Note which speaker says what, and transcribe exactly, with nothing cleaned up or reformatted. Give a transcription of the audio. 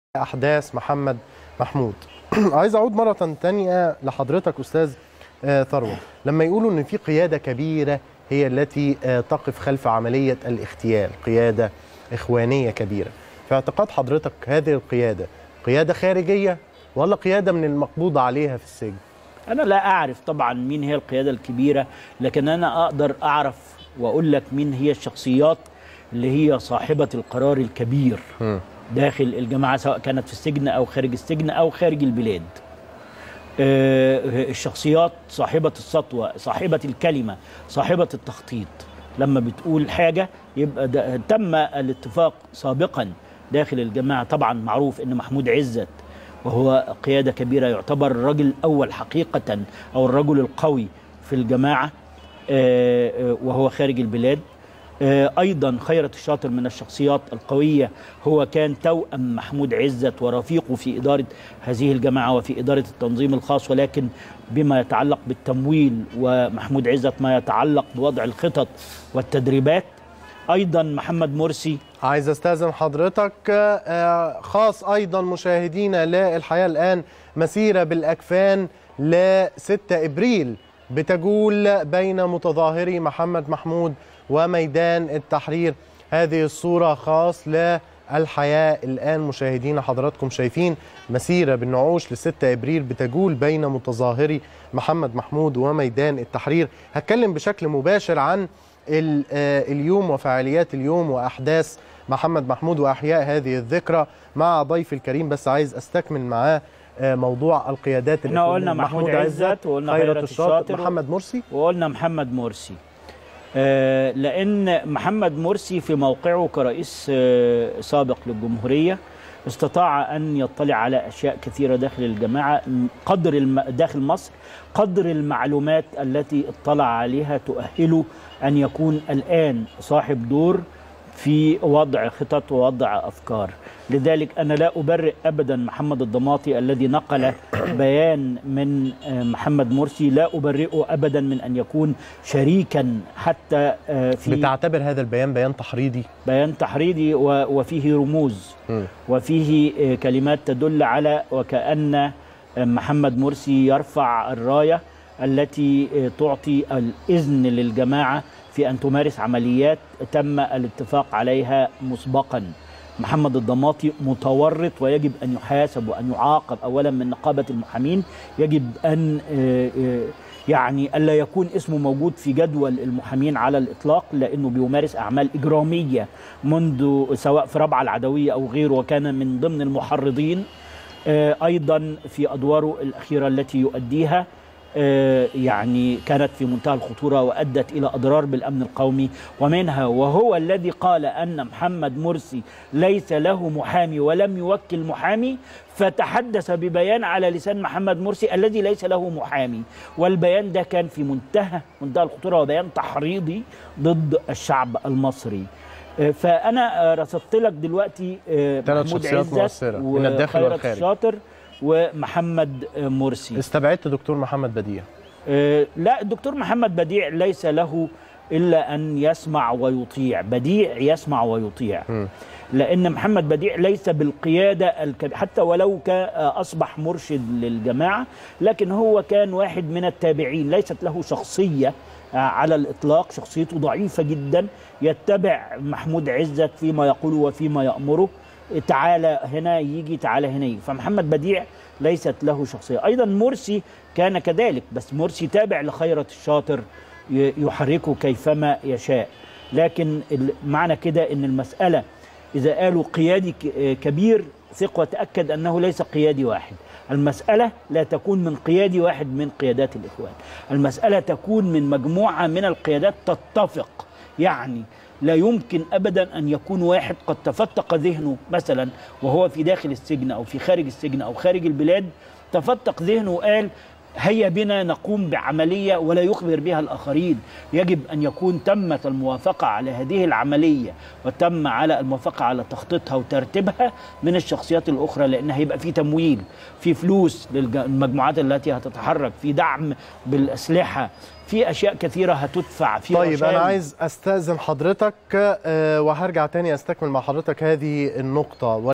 Speaker 1: أحداث محمد محمود. عايز أعود مرة تانية لحضرتك أستاذ ثروت، لما يقولوا إن في قيادة كبيرة هي التي تقف خلف عملية الاغتيال، قيادة إخوانية كبيرة، في اعتقاد حضرتك هذه القيادة قيادة خارجية ولا قيادة من المقبوض عليها في السجن؟
Speaker 2: أنا لا أعرف طبعا مين هي القيادة الكبيرة، لكن أنا أقدر أعرف وأقول لك مين هي الشخصيات اللي هي صاحبة القرار الكبير م. داخل الجماعة، سواء كانت في السجن أو خارج السجن أو خارج البلاد. الشخصيات صاحبة السطوة، صاحبة الكلمة، صاحبة التخطيط. لما بتقول حاجة يبقى تم الاتفاق سابقا داخل الجماعة. طبعا معروف أن محمود عزت وهو قيادة كبيرة، يعتبر الرجل الأول حقيقة أو الرجل القوي في الجماعة وهو خارج البلاد. أيضا خيرت الشاطر من الشخصيات القوية، هو كان توأم محمود عزت ورفيقه في إدارة هذه الجماعة وفي إدارة التنظيم الخاص، ولكن بما يتعلق بالتمويل، ومحمود عزت ما يتعلق بوضع الخطط والتدريبات. أيضا محمد مرسي.
Speaker 1: عايز استاذن حضرتك، خاص أيضا مشاهدينا للحياة الآن مسيرة بالأكفان ل ستة إبريل بتجول بين متظاهري محمد محمود وميدان التحرير. هذه الصورة خاص للحياة الآن مشاهدينا، حضراتكم شايفين مسيرة بالنعوش لستة إبريل بتجول بين متظاهري محمد محمود وميدان التحرير. هتكلم بشكل مباشر عن اليوم وفعاليات اليوم وأحداث محمد محمود وأحياء هذه الذكرى مع ضيف الكريم، بس عايز أستكمل معاه موضوع القيادات.
Speaker 2: احنا قلنا محمود عزت وقلنا خيرت الشاطر
Speaker 1: محمد مرسي
Speaker 2: وقلنا محمد مرسي. آه لأن محمد مرسي في موقعه كرئيس آه سابق للجمهورية استطاع أن يطلع على أشياء كثيرة داخل الجماعة، قدر الم... داخل مصر، قدر المعلومات التي اطلع عليها تؤهله أن يكون الآن صاحب دور في وضع خطط ووضع أفكار. لذلك أنا لا أبرئ أبدا محمد الضماطي الذي نقل بيان من محمد مرسي، لا أبرئه أبدا من أن يكون شريكا حتى في.
Speaker 1: بتعتبر هذا البيان بيان تحريضي؟
Speaker 2: بيان تحريضي وفيه رموز م. وفيه كلمات تدل على وكأن محمد مرسي يرفع الراية التي تعطي الإذن للجماعة في أن تمارس عمليات تم الاتفاق عليها مسبقا. محمد الضماطي متورط ويجب أن يحاسب وأن يعاقب أولا من نقابة المحامين. يجب أن يعني ألا يكون اسمه موجود في جدول المحامين على الإطلاق، لأنه بيمارس أعمال إجرامية منذ سواء في رابعة العدوية أو غيره، وكان من ضمن المحرضين أيضا في أدواره الأخيرة التي يؤديها يعني كانت في منتهى الخطورة وأدت إلى أضرار بالأمن القومي. ومنها وهو الذي قال أن محمد مرسي ليس له محامي ولم يوكل محامي، فتحدث ببيان على لسان محمد مرسي الذي ليس له محامي، والبيان ده كان في منتهى منتهى الخطورة وبيان تحريضي ضد الشعب المصري. فأنا رصدت لك دلوقتي محمود عزت
Speaker 1: من الداخل والخارج
Speaker 2: الشاطر ومحمد مرسي.
Speaker 1: استبعدت دكتور محمد بديع؟
Speaker 2: أه لا، الدكتور محمد بديع ليس له إلا أن يسمع ويطيع. بديع يسمع ويطيع م. لأن محمد بديع ليس بالقيادة الكبيرة، حتى ولو كان أصبح مرشد للجماعة، لكن هو كان واحد من التابعين، ليست له شخصية على الإطلاق، شخصيته ضعيفة جدا، يتبع محمود عزت فيما يقوله وفيما يأمره، تعالى هنا يجي تعالى هنا يجي. فمحمد بديع ليست له شخصية. أيضا مرسي كان كذلك، بس مرسي تابع لخيرت الشاطر يحركه كيفما يشاء. لكن معنى كده أن المسألة إذا قالوا قيادي كبير ثق وتأكد أنه ليس قيادي واحد. المسألة لا تكون من قيادي واحد من قيادات الإخوان، المسألة تكون من مجموعة من القيادات تتفق. يعني لا يمكن أبدا أن يكون واحد قد تفتق ذهنه مثلا وهو في داخل السجن أو في خارج السجن أو خارج البلاد، تفتق ذهنه وقال هيا بنا نقوم بعملية ولا يخبر بها الآخرين. يجب أن يكون تمت الموافقة على هذه العملية وتم على الموافقة على تخطيطها وترتيبها من الشخصيات الأخرى، لأن هيبقى في تمويل، في فلوس للمجموعات التي هتتحرك، في دعم بالأسلحة، في أشياء كثيرة هتدفع في.
Speaker 1: طيب أنا عايز أستأذن حضرتك وهرجع تاني أستكمل مع حضرتك هذه النقطة.